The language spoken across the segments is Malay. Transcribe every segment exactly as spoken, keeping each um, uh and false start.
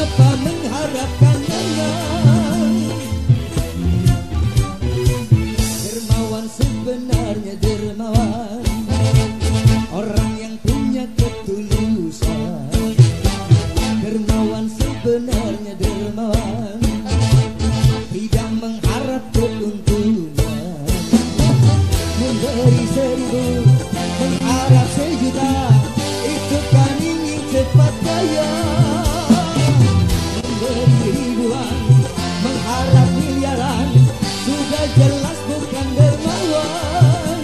Mengapa mengharapkan menang? Dermawan sebenarnya dermawan, orang yang punya ketulusan. Dermawan sebenarnya dermawan, tidak mengharap keuntungan. Memberi seribu, mengharap sejuta, itu kan ingin cepat kaya. Memberi ribuan, mengharap miliaran, sudah jelas bukan dermawan.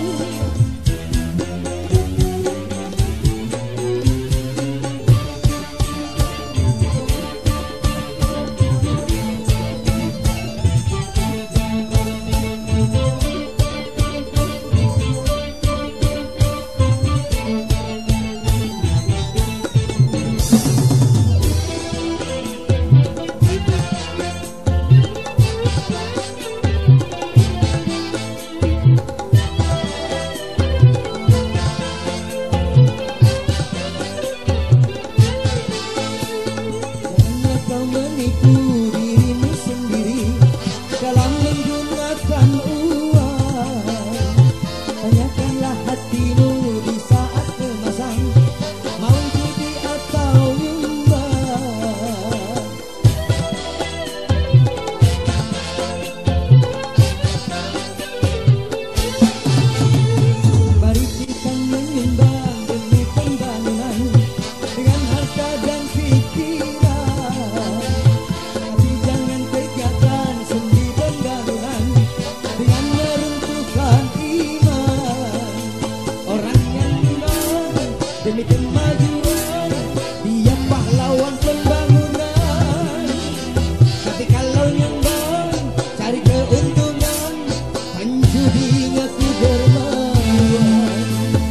Demi kemajuan, dia pahlawan pembangunan. Tapi kalau nyumbang, cari keuntungan, penjudi ngaku dermawan.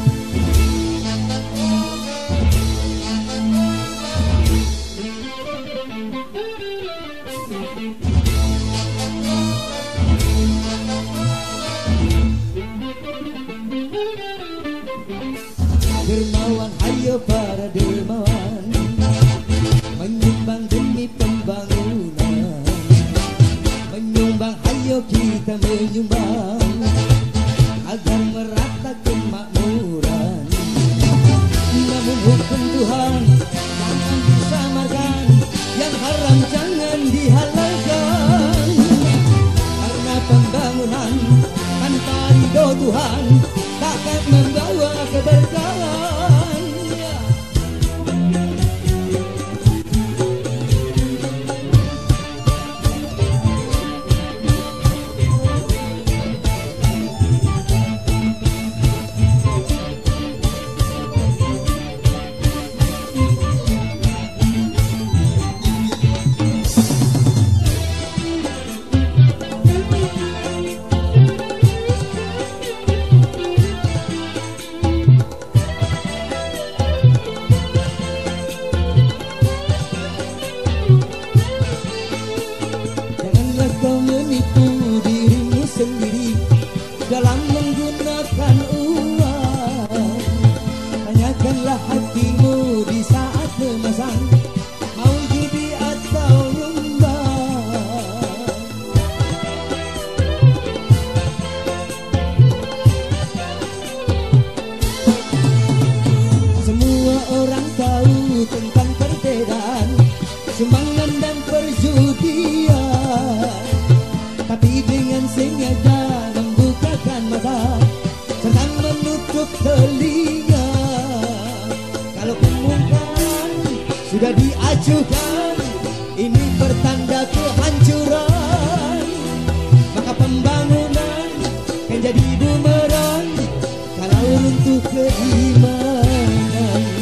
Dermawan, hayo para dermawan, menyumbang demi pembangunan. Menyumbang, hayo kita menyumbang, agar merata kemakmuran. Namun hukum Tuhan jangan disamarkan, yang haram jangan dihalalkan. Karena pembangunan tanpa ridho Tuhan takkan membawa keberkahan. Dalam menggunakan uang, tanyakanlah hatimu di saat memasang, mau judi atau nyumbang. Semua orang tahu tentang perbedaan sumbangan dan perjudian, tapi dengan sengaja mata serta menutup telinga. Kalau kemungkaran sudah diajukan, ini bertanda kehancuran. Maka pembangunan kan jadi bumerang kalau runtuh keimanan.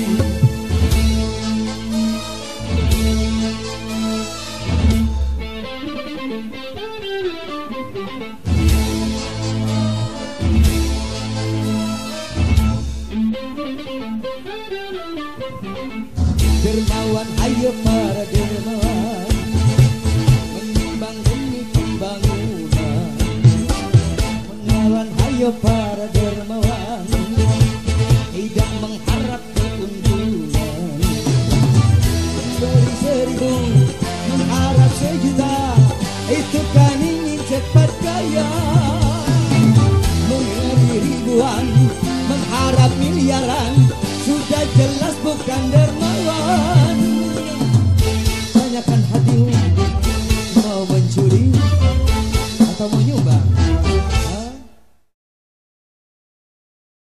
Dermawan, ayo para dermawan, menyumbang demi pembangunan. Mengawan, ayo para dermawan, tidak mengharap keuntungan. Beri seribu atau mau nyoba?